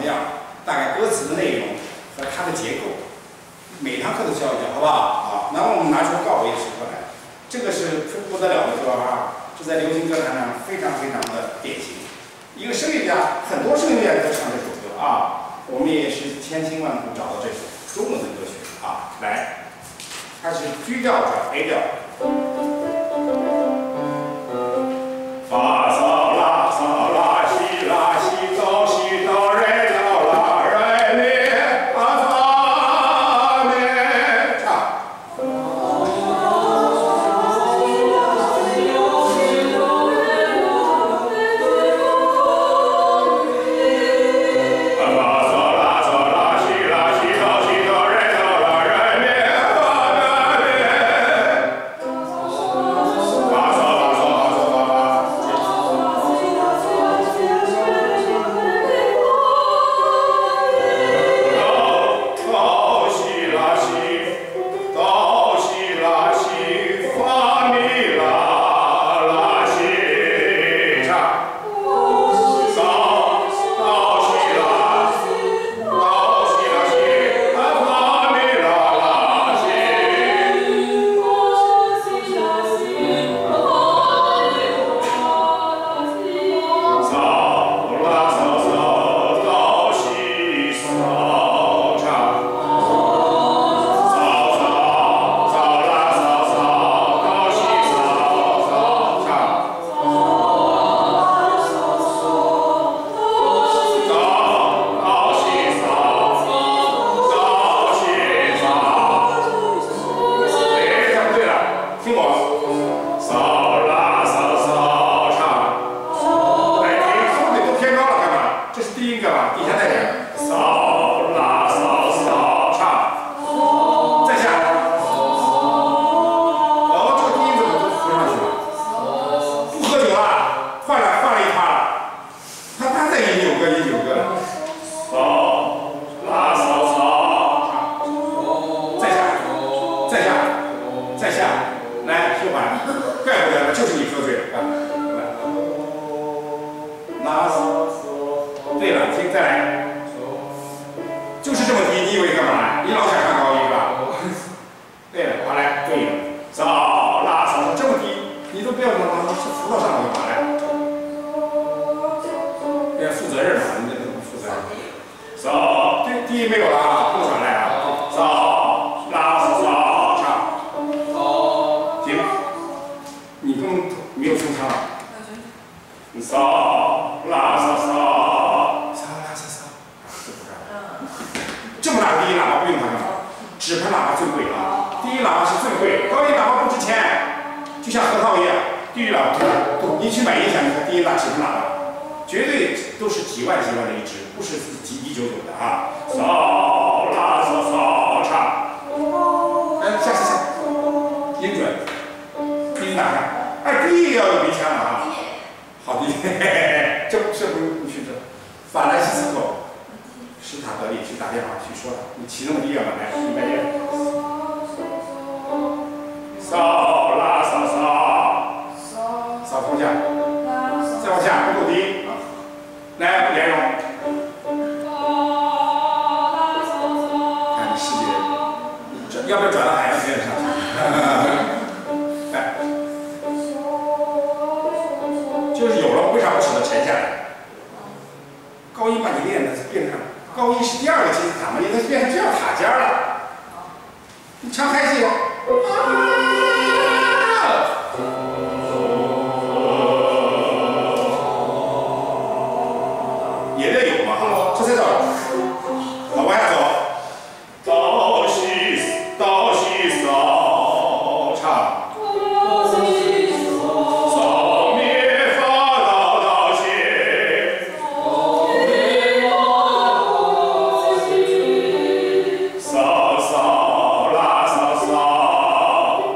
样，大概歌词的内容和它的结构，每堂课都教一教，好不好？好，然后我们拿出告别时刻来，这个是不得了的歌啊，这在流行歌坛上非常非常的典型。一个声乐家，很多声乐家都唱这首歌啊，我们也是千辛万苦找到这首中文的歌曲啊，来，它是G调转 A 调。 发嗦拉嗦拉西拉西哆西哆来哆啦来咪发咪，唱。 嗦嗦啦嗦嗦。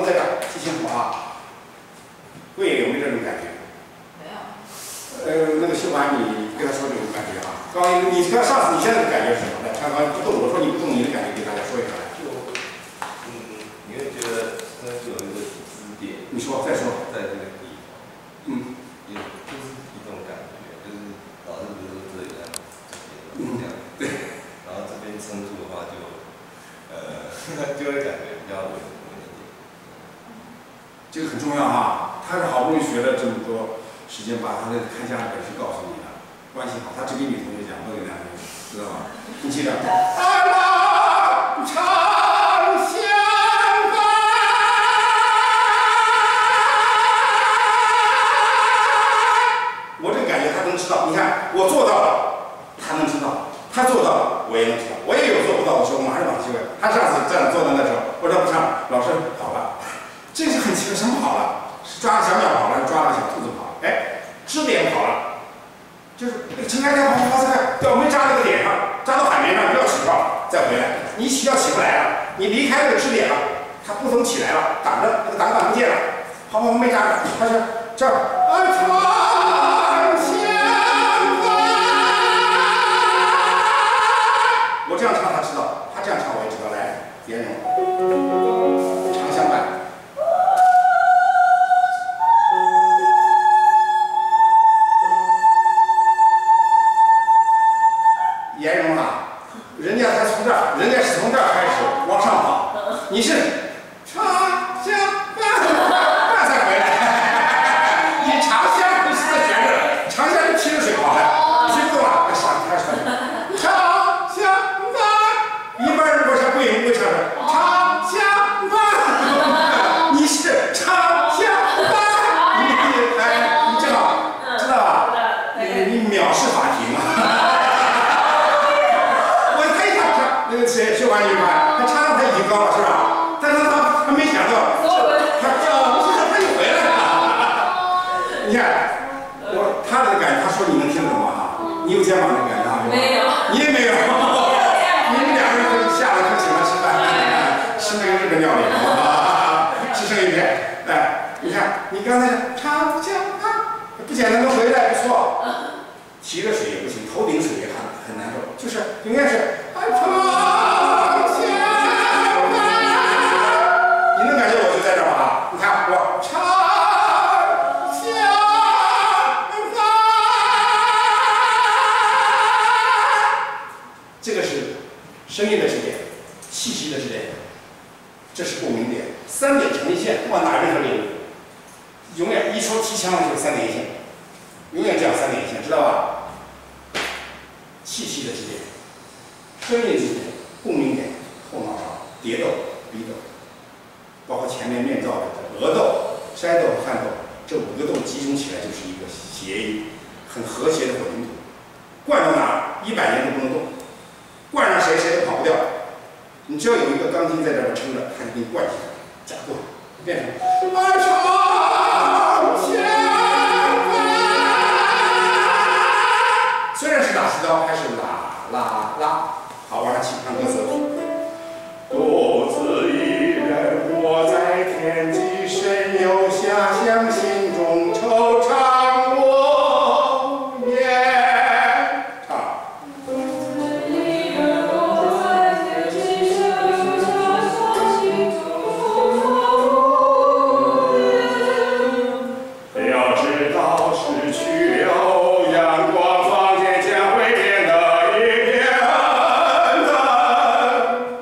在这儿，记清楚啊。贵有没有这种感觉？ 没有。 那个秀华，你跟他说这种感觉啊？刚你跟上次你现在的感觉是什么？来，看刚不动，我说你不动，你的感觉给大家说一下来。 你会觉得身体有一个支点。 你说，再说。 在这个地方。也就是一种感觉，就是老师不是说这里啊，这样，对。然后这边撑住的话就，就会感觉比较稳一点。 这个很重要哈，他是好不容易学了这么多时间，把他的看家的本事告诉你了，关系好。他只给女同学讲，不给男同学，知道吧？你记着，阿拉长相伴。我这个感觉他能知道，你看我做到了，他能知道；他做到了，我也能知道。我也有做不到的时候，马上往机会。他上次这样做的那时候，我说不上，老师好了。这是很奇怪，什么跑了？是抓个小鸟跑了，抓个小兔子跑了，哎，支点跑了，就是那个尘埃条跑在表面扎那个点上，扎到海绵上，不要起泡，再回来。你起要起不来了，你离开那个支点了，它不能起来了，挡着那个挡板不见了，跑没扎着，它是这儿，长相伴。我这样唱他知道，他这样唱我也知道。来，颜容，长相伴。颜容啊，人家才从这儿，人家是从这儿开始往上跑，你是长相伴才回来，你长相不是在悬着，长相是提着水跑的，听不懂了，上开始长相伴，一般人如果唱贵，不会唱的长相伴，你是长相伴，你知道知道吧？你藐视法庭啊！那个谁，秀华女排，他唱的他已经高了，是吧？但是他没想到，他又回来了。你看，他的感觉，他说你能听懂吗？哈，你有肩膀的感觉啊？ 没有， 你也没有。你们两个人下了课请他吃饭，吃那个日本料理，只剩一片。哎，你看，你刚才长江啊，不简单，能回来不错。提着水也不行，头顶水也很难受，就是永远是长相伴。你能感觉我就在这儿吧？你看我长相伴，这个是声音的支点，气息的支点，这是共鸣点，三点成一线，不管哪任何领域，永远一说提腔就是三点一线，永远这样三点一线，知道吧？气息的支点，声音支点，共鸣点，后脑勺、蝶窦、鼻窦，包括前面面罩的额窦、筛窦和汗窦，这5个窦集中起来就是一个谐音，很和谐的混凝土。灌到哪儿，100年都不能动，灌上谁谁都跑不掉。你只要有一个钢筋在这儿撑着，它就给你灌起来，加灌，变成长相。虽然是打西刀，还是啦啦啦。好，往上起，看歌词。独自一人我在天际，神游遐想，心中惆怅我也唱。要知道失去了阳光，房间将会变得一片暗。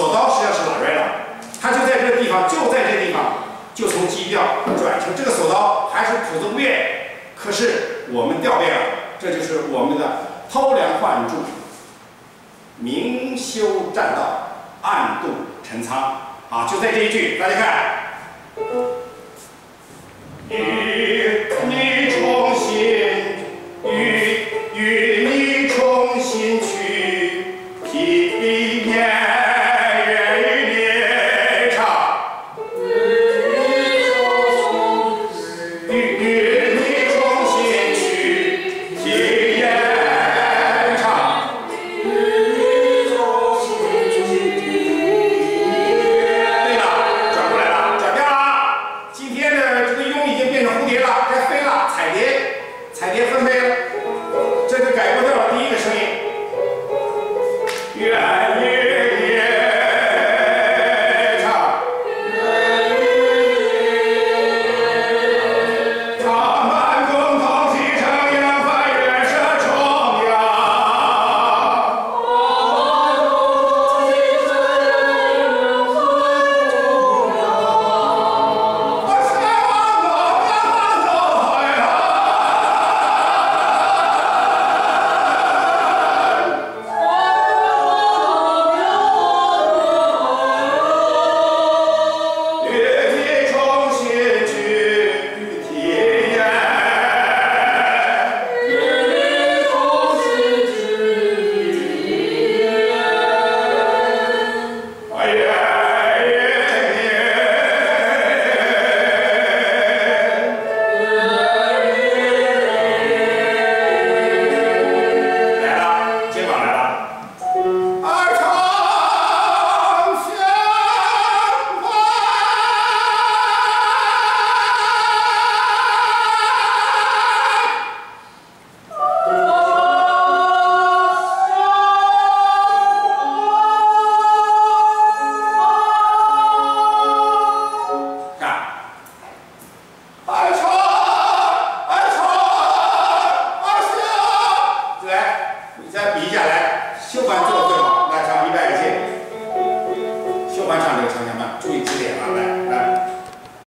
索道实际上是哪来的？它就在这个地方，就从 G 调转成这个索道还是谱子不变，可是我们调变了，这就是我们的偷梁换柱，明修栈道，暗度陈仓啊，就在这一句，大家看。与你重新去披面夜长，与你重新去披夜长。对了，转过来了，转调了。今天的这个庸已经变成蝴蝶了，该飞了，彩蝶分飞了。这是改过调的第一个声音。愿夜长，长满共同启程，扬帆远涉重洋。修盘唱这个长相慢，注意指点